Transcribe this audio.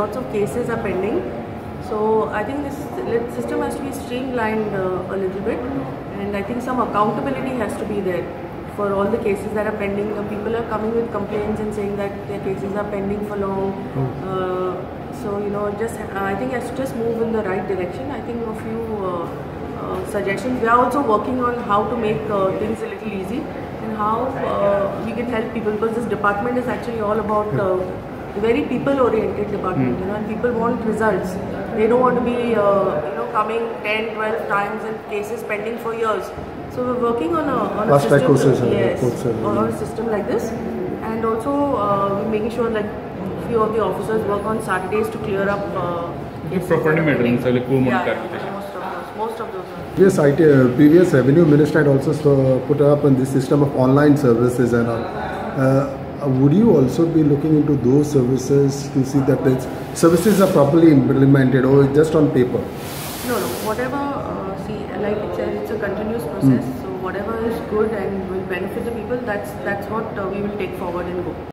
lots of cases are pending. So I think this system has to be streamlined a little bit, and I think some accountability has to be there for all the cases that are pending. People are coming with complaints and saying that their cases are pending for long. So I think it has to just move in the right direction. I think a few suggestions. We are also working on how to make things a little easy and how we can help people, because this department is actually all about very people-oriented department, and people want results. They don't want to be, coming 10, 12 times and cases pending for years. So we're working on a system like this, and also we're making sure that few of the officers work on Saturdays to clear up cases. Most of those. Yes, previous revenue minister had also put up on this system of online services and all. Would you also be looking into those services to see that the services are properly implemented, or just on paper? No. Whatever, like it said, it's a continuous process. So whatever is good and will benefit the people, that's what we will take forward and go.